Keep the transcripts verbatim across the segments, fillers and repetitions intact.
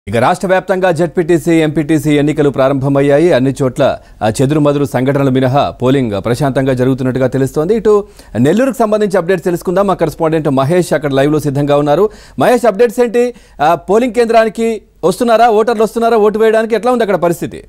ఇక రాష్ట్ర వ్యాప్తంగా జెడ్పీటీసీ ఎంపీటీసీ ఎన్నికలు ప్రారంభమయ్యాయి. అన్ని చోట్ల చెదురుమదురు సంఘటనలు మినహా పోలింగ్ ప్రశాంతంగా జరుగుతున్నట్టుగా తెలుస్తోంది. ఇటు నెల్లూరుకు సంబంధించి అప్డేట్స్ తెలుసుకుందాం. మా కరెస్పాండెంట్ మహేష్ అక్కడ లైవ్ లో సిద్ధంగా ఉన్నారు. మహేష్, అప్డేట్స్ ఏంటి? పోలింగ్ కేంద్రానికి వస్తున్నారా? ఓటర్లు వస్తున్నారా ఓటు వేయడానికి? ఎట్లా ఉంది అక్కడ పరిస్థితి?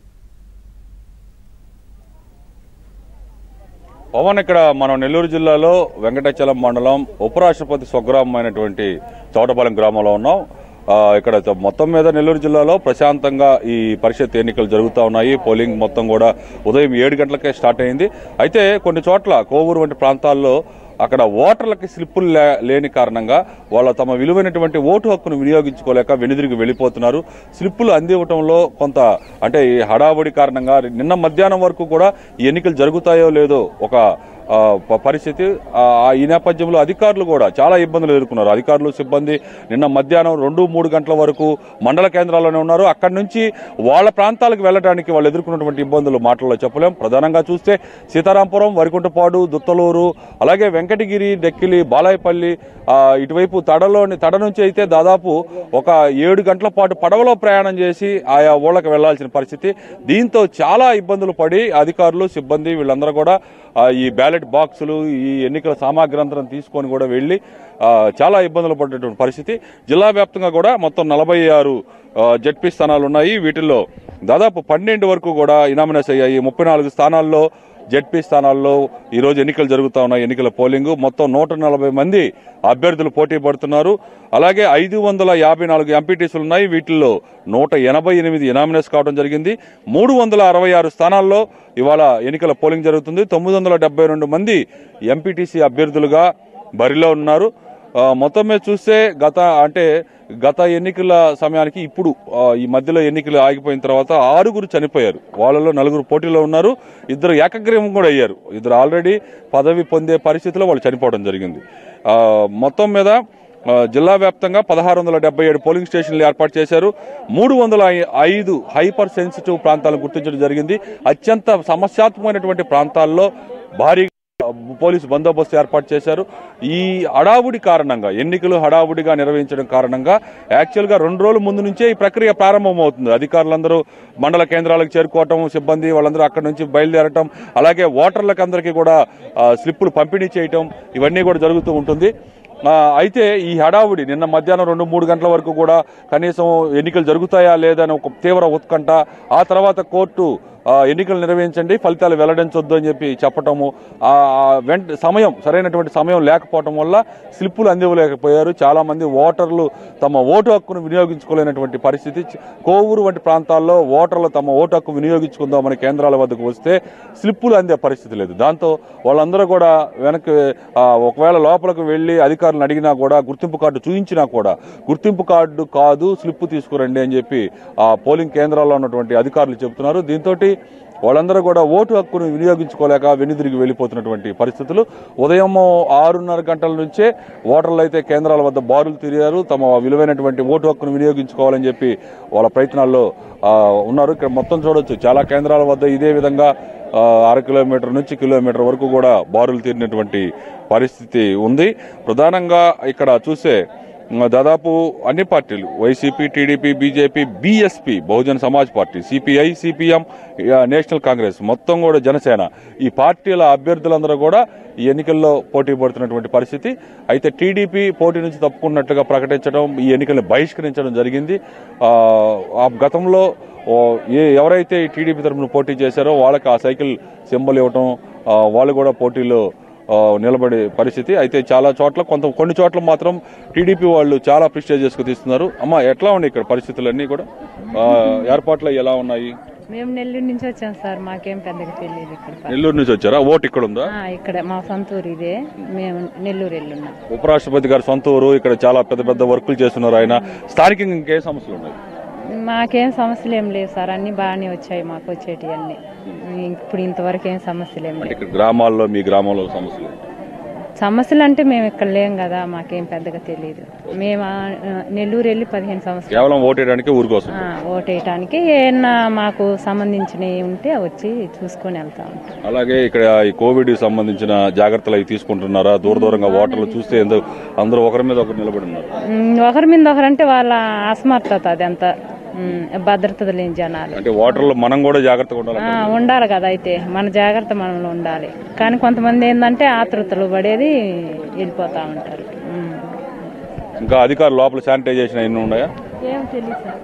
పవన్, ఇక్కడ మనం నెల్లూరు జిల్లాలో వెంకటాచలం మండలం ఉపరాష్ట్రపతి స్వగ్రామం అయినటువంటి చౌటపాలెం గ్రామంలో ఉన్నాం. ఇక్కడ మొత్తం మీద నెల్లూరు జిల్లాలో ప్రశాంతంగా ఈ పరిషత్ ఎన్నికలు జరుగుతూ ఉన్నాయి. పోలింగ్ మొత్తం కూడా ఉదయం ఏడు గంటలకే స్టార్ట్ అయింది. అయితే కొన్ని చోట్ల కోవూరు వంటి ప్రాంతాల్లో అక్కడ ఓటర్లకి స్లిప్పులు లేని కారణంగా వాళ్ళ తమ విలువైనటువంటి ఓటు హక్కును వినియోగించుకోలేక వెనుదిరిగి వెళ్ళిపోతున్నారు. స్లిప్పులు అందివ్వటంలో కొంత అంటే ఈ హడావుడి కారణంగా నిన్న మధ్యాహ్నం వరకు కూడా ఈ ఎన్నికలు జరుగుతాయో లేదో ఒక పరిస్థితి. ఈ నేపథ్యంలో అధికారులు కూడా చాలా ఇబ్బందులు ఎదుర్కొన్నారు. అధికారులు సిబ్బంది నిన్న మధ్యాహ్నం రెండు మూడు గంటల వరకు మండల కేంద్రాల్లోనే ఉన్నారు. అక్కడి నుంచి వాళ్ళ ప్రాంతాలకు వెళ్ళడానికి వాళ్ళు ఎదుర్కొన్నటువంటి ఇబ్బందులు మాటల్లో చెప్పలేం. ప్రధానంగా చూస్తే సీతారాంపురం, వరికుంటపాడు, దుత్తలూరు, అలాగే వెంకటగిరి, డెక్కిలి, బాలాయపల్లి, ఇటువైపు తడలోని తడ నుంచి అయితే దాదాపు ఒక ఏడు గంటల పాటు పడవలో ప్రయాణం చేసి ఆయా ఊళ్ళకి వెళ్లాల్సిన పరిస్థితి. దీంతో చాలా ఇబ్బందులు పడి అధికారులు సిబ్బంది వీళ్ళందరూ కూడా ఈ బ్యాలెట్ బాక్సులు, ఈ ఎన్నికల సామాగ్రి అంతరం తీసుకొని కూడా వెళ్లి చాలా ఇబ్బందులు పడేటువంటి పరిస్థితి. జిల్లా వ్యాప్తంగా కూడా మొత్తం నలభై ఆరు జెడ్పీ స్థానాలు ఉన్నాయి. వీటిల్లో దాదాపు పన్నెండు వరకు కూడా ఇనామినేస్ అయ్యాయి. ముప్పై నాలుగు స్థానాల్లో జెడ్పీ స్థానాల్లో ఈరోజు ఎన్నికలు జరుగుతూ ఉన్నాయి. ఎన్నికల పోలింగ్ మొత్తం నూట నలభై మంది అభ్యర్థులు పోటీ పడుతున్నారు. అలాగే ఐదు వందల యాభై నాలుగు ఎంపీటీసీలు ఉన్నాయి. వీటిల్లో నూట ఎనభై ఎనిమిది ఇనామినేస్ కావడం జరిగింది. మూడు వందల అరవై ఆరు స్థానాల్లో ఇవాళ ఎన్నికల పోలింగ్ జరుగుతుంది. తొమ్మిది వందల డెబ్బై రెండు మంది ఎంపీటీసీ అభ్యర్థులుగా బరిలో ఉన్నారు. మొత్తం మీద చూస్తే గత అంటే గత ఎన్నికల సమయానికి ఇప్పుడు ఈ మధ్యలో ఎన్నికలు ఆగిపోయిన తర్వాత ఆరుగురు చనిపోయారు. వాళ్ళలో నలుగురు పోటీలో ఉన్నారు. ఇద్దరు ఏకగ్రీవం కూడా అయ్యారు. ఇద్దరు ఆల్రెడీ పదవి పొందే పరిస్థితిలో వాళ్ళు చనిపోవడం జరిగింది. మొత్తం మీద జిల్లా వ్యాప్తంగా పదహారు వందల డెబ్బై ఏడు పోలింగ్ స్టేషన్లు ఏర్పాటు చేశారు. మూడు వందల ఐదు హైపర్ సెన్సిటివ్ ప్రాంతాలను గుర్తించడం జరిగింది. అత్యంత సమస్యాత్మకమైనటువంటి ప్రాంతాల్లో భారీ పోలీసు బందోబస్తు ఏర్పాటు చేశారు. ఈ హడావుడి కారణంగా, ఎన్నికలు హడావుడిగా నిర్వహించడం కారణంగా యాక్చువల్గా రెండు రోజుల ముందు నుంచే ఈ ప్రక్రియ ప్రారంభమవుతుంది. అధికారులందరూ మండల కేంద్రాలకు చేరుకోవటం, సిబ్బంది వాళ్ళందరూ అక్కడి నుంచి బయలుదేరటం, అలాగే ఓటర్లకు అందరికీ కూడా స్లిప్పులు పంపిణీ చేయటం, ఇవన్నీ కూడా జరుగుతూ ఉంటుంది. అయితే ఈ హడావుడి నిన్న మధ్యాహ్నం రెండు మూడు గంటల వరకు కూడా కనీసం ఎన్నికలు జరుగుతాయా లేదని ఒక తీవ్ర ఉత్కంఠ. ఆ తర్వాత కోర్టు ఎన్నికలు నిర్వహించండి, ఫలితాలు వెల్లడించొద్దు అని చెప్పి చెప్పటము, వెంట సమయం సరైనటువంటి సమయం లేకపోవటం వల్ల స్లిప్పులు అందివ్వలేకపోయారు. చాలామంది ఓటర్లు తమ ఓటు హక్కును వినియోగించుకోలేనటువంటి పరిస్థితి. కోవూరు వంటి ప్రాంతాల్లో ఓటర్లు తమ ఓటు హక్కు వినియోగించుకుందామని కేంద్రాల వద్దకు వస్తే స్లిప్పులు అందే పరిస్థితి లేదు. దాంతో వాళ్ళందరూ కూడా వెనక్కి ఒకవేళ లోపలికి వెళ్ళి అధికారులను అడిగినా కూడా, గుర్తింపు కార్డు చూపించినా కూడా గుర్తింపు కార్డు కాదు స్లిప్పు తీసుకురండి అని చెప్పి ఆ పోలింగ్ కేంద్రాల్లో ఉన్నటువంటి అధికారులు చెబుతున్నారు. దీంతో వాళ్ళందరూ కూడా ఓటు హక్కును వినియోగించుకోలేక వెనుదిరిగి వెళ్ళిపోతున్నటువంటి పరిస్థితులు. ఉదయం ఆరున్నర గంటల నుంచే ఓటర్లు అయితే కేంద్రాల వద్ద బారులు తిరిగారు. తమ విలువైనటువంటి ఓటు హక్కును వినియోగించుకోవాలని చెప్పి వాళ్ళ ప్రయత్నాల్లో ఉన్నారు. ఇక్కడ మొత్తం చూడొచ్చు, చాలా కేంద్రాల వద్ద ఇదే విధంగా అర కిలోమీటర్ నుంచి కిలోమీటర్ వరకు కూడా బారులు తీరినటువంటి పరిస్థితి ఉంది. ప్రధానంగా ఇక్కడ చూస్తే దాదాపు అన్ని పార్టీలు, YCP, TDP, BJP, BSP, Bahujan Samaj party, CPI, CPM, national Congress, మొత్తం కూడా జనసేన, ఈ పార్టీల అభ్యర్థులందరూ కూడా ఈ ఎన్నికల్లో పోటీ పడుతున్నటువంటి పరిస్థితి. అయితే టీడీపీ పోటీ నుంచి తప్పుకున్నట్టుగా ప్రకటించడం, ఈ ఎన్నికల్ని బహిష్కరించడం జరిగింది. గతంలో ఏ ఎవరైతే టీడీపీ తరఫున పోటీ చేశారో వాళ్ళకి ఆ సైకిల్ సింబల్ ఇవ్వటం, వాళ్ళు కూడా పోటీలో నిలబడే పరిస్థితి. అయితే చాలా చోట్ల కొంత కొన్ని చోట్ల మాత్రం టీడీపీ వాళ్ళు చాలా ప్రిస్టేజ్ చేసుకు తీస్తున్నారు. అమ్మ, ఎట్లా ఉన్నాయి ఇక్కడ పరిస్థితులన్నీ కూడా? ఏర్పాట్లు ఎలా ఉన్నాయి? మేము నెల్లూరు నుంచి వచ్చాం సార్, మాకేం పెద్దగా తెలియదు. ఇక్కడ నెల్లూరు నుంచి వచ్చారా? ఓటు ఇక్కడ ఉందా? ఇక్కడ మా సొంత ఊరు ఇదే, మేము నెల్లూరు వెళ్ళున్నాం. ఉపరాష్ట్రపతి గారు సొంత ఊరు, ఇక్కడ చాలా పెద్ద పెద్ద వర్కులు చేస్తున్నారు ఆయన. స్థానికంగా ఇంకే సమస్యలు ఉన్నాయి? మాకేం సమస్యలు ఏం లేవు సార్, అన్ని బాగానే వచ్చాయి మాకు వచ్చేటి అన్ని. ఇప్పుడు ఇంతవరకు ఏం సమస్యలు ఏం లేవు. గ్రామాల్లో మీ గ్రామంలో సమస్యలు సమస్యలు అంటే మేము ఇక్కడ లేం కదా, మాకేం పెద్దగా తెలియదు. మేము నెల్లూరు వెళ్ళి పదిహేను సంవత్సరాలు కేవలం ఓటేయడానికి ఊరికోసం ఓటేయడానికి ఏమన్నా మాకు సంబంధించినవి ఉంటే వచ్చి చూసుకొని వెళ్తా ఉంటాం. అలాగే ఇక్కడ ఈ కోవిడ్ సంబంధించిన జాగ్రత్తలు అవి తీసుకుంటున్నారా? దూర దూరంగా ఓటర్లు చూస్తే అందరూ ఒకరి మీద ఒకరు నిలబడి ఉన్నారు. ఒకరి మీద ఒకరంటే వాళ్ళ అసమర్థత, అదంతా ఉమ్, భద్రత లేని జనాలు అంటే ఓటర్లు మనం కూడా జాగ్రత్తగా ఉండాలి. ఆ, ఉండాలి కదా. అయితే మన జాగ్రత్త మనం ఉండాలి. కానీ కొంతమంది ఏంటంటే ఆతృతలు పడేది వెళ్ళిపోతూ ఉంటారు. ఉమ్. ఇంకా అధికారులు లోపల శానిటైజేషన్ ఎన్ని ఉన్నాయా? ఏం తెలియదు సార్.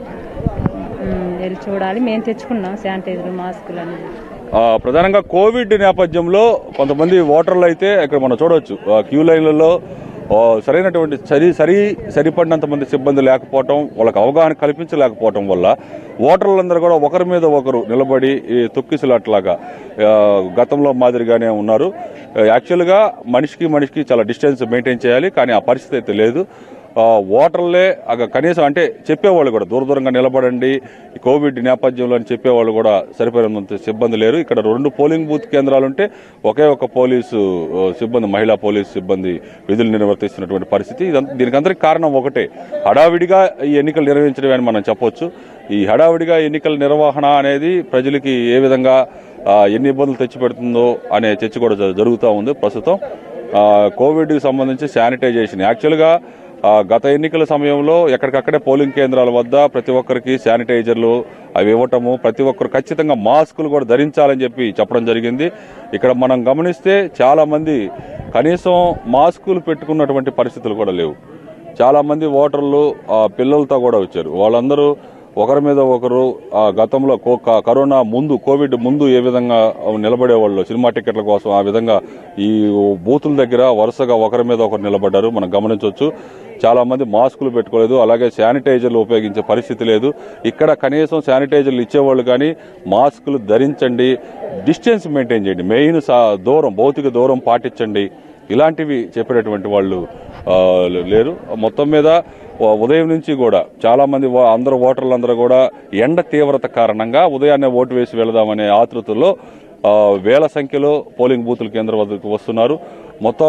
ఉమ్, వెళ్ళి చూడాలి. మేము తెచ్చుకున్నాం శానిటైజర్, మాస్కులు అని. ఆ, ప్రధానంగా కోవిడ్ నేపథ్యంలో కొంతమంది ఓటర్లు అయితే ఇక్కడ మనం చూడవచ్చు ఆ, క్యూ లైన్లలో ఆ, సరైనటువంటి సరి సరి సరిపడినంత మంది సిబ్బంది లేకపోవటం, వాళ్ళకి అవగాహన కల్పించలేకపోవటం వల్ల ఓటర్లందరూ కూడా ఒకరి మీద ఒకరు నిలబడి ఈ తొక్కిసలాట్లాగా ఆ, గతంలో మాదిరిగానే ఉన్నారు. యాక్చువల్గా మనిషికి మనిషికి చాలా డిస్టెన్స్ మెయింటైన్ చేయాలి, కానీ ఆ పరిస్థితి అయితే లేదు. ఓటర్లే కనీసం అంటే చెప్పేవాళ్ళు కూడా దూర దూరంగా నిలబడండి ఈ కోవిడ్ నేపథ్యంలో అని చెప్పేవాళ్ళు కూడా సరిపోయినంత సిబ్బంది లేరు. ఇక్కడ రెండు పోలింగ్ బూత్ కేంద్రాలు ఉంటే ఒకే ఒక పోలీసు సిబ్బంది, మహిళా పోలీసు సిబ్బంది విధులు నిర్వర్తిస్తున్నటువంటి పరిస్థితి. దీనికి అందరికీ కారణం ఒకటే, హడావిడిగా ఈ ఎన్నికలు నిర్వహించడమే అని మనం చెప్పొచ్చు. ఈ హడావిడిగా ఎన్నికల నిర్వహణ అనేది ప్రజలకి ఏ విధంగా ఎన్ని ఇబ్బందులు తెచ్చిపెడుతుందో అనే చర్చ కూడా జరుగుతూ ఉంది ప్రస్తుతం. కోవిడ్కి సంబంధించి శానిటైజేషన్ యాక్చువల్గా గత ఎన్నికల సమయంలో ఎక్కడికక్కడే పోలింగ్ కేంద్రాల వద్ద ప్రతి ఒక్కరికి శానిటైజర్లు అవి ఇవ్వటము, ప్రతి ఒక్కరు ఖచ్చితంగా మాస్కులు కూడా ధరించాలని చెప్పి చెప్పడం జరిగింది. ఇక్కడ మనం గమనిస్తే చాలామంది కనీసం మాస్కులు పెట్టుకున్నటువంటి పరిస్థితులు కూడా లేవు. చాలామంది ఓటర్లు పిల్లలతో కూడా వచ్చారు. వాళ్ళందరూ ఒకరి మీద ఒకరు గతంలో కరోనా ముందు, కోవిడ్ ముందు ఏ విధంగా నిలబడేవాళ్ళు సినిమా టికెట్ల కోసం, ఆ విధంగా ఈ బూతుల దగ్గర వరుసగా ఒకరి మీద ఒకరు నిలబడ్డారు. మనం గమనించవచ్చు. చాలా మంది మాస్కులు పెట్టుకోలేదు, అలాగే శానిటైజర్లు ఉపయోగించే పరిస్థితి లేదు. ఇక్కడ కనీసం శానిటైజర్లు ఇచ్చేవాళ్ళు కానీ మాస్కులు ధరించండి, డిస్టెన్స్ మెయింటైన్ చేయండి, మెయిన్ దూరం, భౌతిక దూరం పాటించండి, ఇలాంటివి చెప్పేటటువంటి వాళ్ళు లేరు. మొత్తం మీద ఉదయం నుంచి కూడా చాలామంది అందరూ ఓటర్లందరూ కూడా ఎండ తీవ్రత కారణంగా ఉదయాన్నే ఓటు వేసి వెళదామనే ఆతృతలో వేల సంఖ్యలో పోలింగ్ బూతుల కేంద్రం వద్దకు వస్తున్నారు. మొత్తం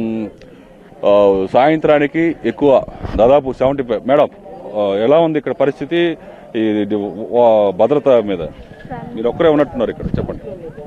సాయంత్రానికి ఎక్కువ, దాదాపు సెవెంటీ ఫైవ్ మేడం ఎలా ఉంది ఇక్కడ పరిస్థితి ఈ భద్రత మీద? మీరు ఒక్కరే ఉన్నట్టున్నారు ఇక్కడ, చెప్పండి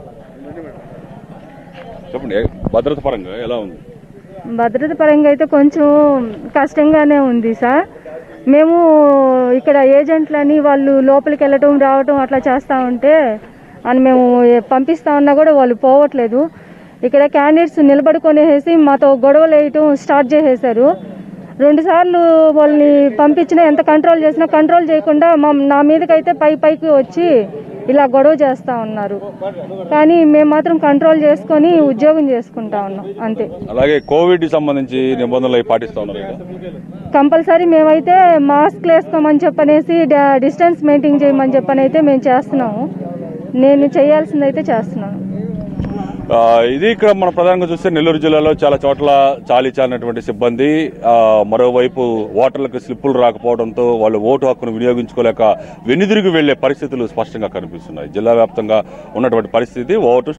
చెప్పండి భద్రత పరంగా ఎలా ఉంది? భద్రత పరంగా అయితే కొంచెం కష్టంగానే ఉంది సార్. మేము ఇక్కడ ఏజెంట్లని వాళ్ళు లోపలికి వెళ్ళటం రావటం అట్లా చేస్తూ ఉంటే అని మేము పంపిస్తా ఉన్నా కూడా వాళ్ళు పోవట్లేదు. ఇక్కడ క్యాండిడేట్స్ నిలబడుకొనేసి మాతో గొడవలు వేయటం స్టార్ట్ చేసేసారు. రెండుసార్లు వాళ్ళని పంపించినా ఎంత కంట్రోల్ చేసినా కంట్రోల్ చేయకుండా మా నా మీదకైతే పై పైకి వచ్చి ఇలా గొడవ చేస్తూ ఉన్నారు. కానీ మేము మాత్రం కంట్రోల్ చేసుకొని ఉద్యోగం చేసుకుంటా ఉన్నాం అంతే. అలాగే కోవిడ్ సంబంధించి నిబంధనలు పాటిస్తూ ఉన్నారు. కంపల్సరీ మేమైతే మాస్క్లు వేసుకోమని చెప్పనేసి డిస్టెన్స్ మెయింటైన్ చేయమని చెప్పని అయితే మేము చేస్తున్నాము. నేను చేయాల్సిందైతే చేస్తున్నాను. ఇది ఇక్కడ మనం ప్రధానంగా చూస్తే నెల్లూరు జిల్లాలో చాలా చోట్ల చాలీ చాలినటువంటి సిబ్బంది, మరోవైపు ఓటర్లకు స్లిప్పులు రాకపోవడంతో వాళ్ళు ఓటు హక్కును వినియోగించుకోలేక వెనుదిరిగి వెళ్లే పరిస్థితులు స్పష్టంగా కనిపిస్తున్నాయి. జిల్లా వ్యాప్తంగా ఉన్నటువంటి పరిస్థితి ఓటు